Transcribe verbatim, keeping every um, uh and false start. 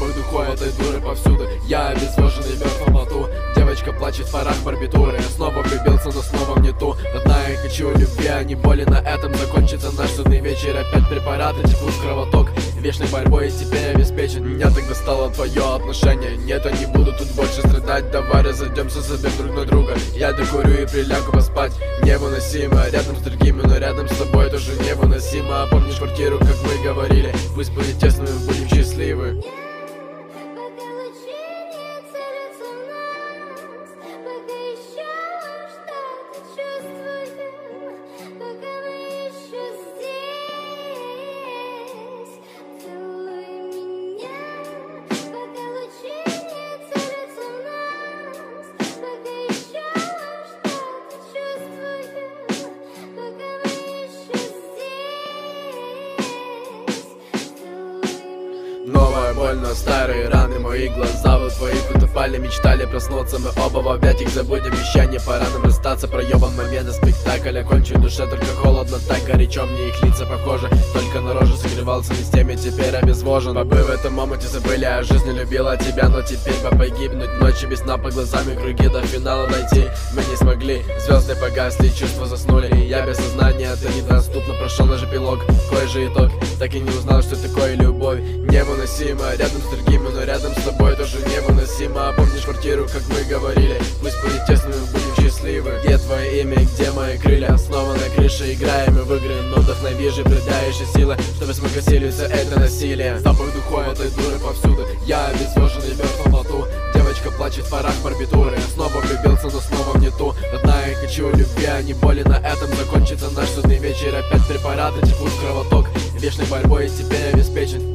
Запах духов этой дуры повсюду. Я обезвоженный мертв в Алмату. Девочка плачет в парах барбитуры. Я снова влюбился, но снова в не ту. Родная, я хочу любви, а не боли. На этом закончится наш судный вечер. Опять препараты текут в кровоток. Вечной борьбой теперь обеспечен. Меня так достало твое отношение. Нет, я не буду тут больше страдать. Давай разойдемся, забьем друг на друга. Я докурю и прилягу поспать. Невыносимо, рядом с другими, но рядом с тобой тоже невыносимо. А помнишь квартиру, как мы говорили? Пусть будет тесно, мы будем счастливы. Новая боль, но старые раны. Мои глаза в твоих утопали. Мечтали проснуться, мы оба в объятиях. Забудем вещание, пора нам расстаться. Проебан момент, спектакль окончен. Душе только холодно, так горячо. Мне их лица похожи. Только на роже согревался не с теми, теперь обезвожен. Бабы в этом моменте забыли о жизни. Любила тебя, но теперь бы погибнуть. Ночи без сна, по глазами круги до финала дойти мы не смогли. Звезды погасли, чувства заснули. И я без сознания, ты недоступно. Прошел наш эпилог, какой же итог? Так и не узнал, что такое любовь. Невыносимо, рядом с другими, но рядом с тобой тоже невыносимо. А помнишь квартиру, как мы говорили? Пусть будет тесно, мы будем счастливы. Где твое имя, где мои крылья? Снова на крыше играем мы в игры, но вдохновишь и придающие силы, чтобы смог осилиться это насилие. Запах духов этой дуры повсюду. Я обезвоженный мертв в Алмату. Девочка плачет в парах барбитуры. Я снова влюбился, но снова в не ту. Родная, я хочу любви, а не боли. На этом закончится наш судный вечер. Опять препараты текут в кровоток. Вечной борьбой теперь обеспечен.